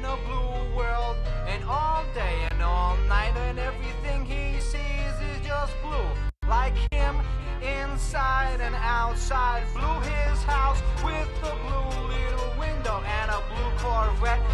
a blue world, and all day and all night, and everything he sees is just blue. Like him, inside and outside, blew his house with a blue little window and a blue Corvette.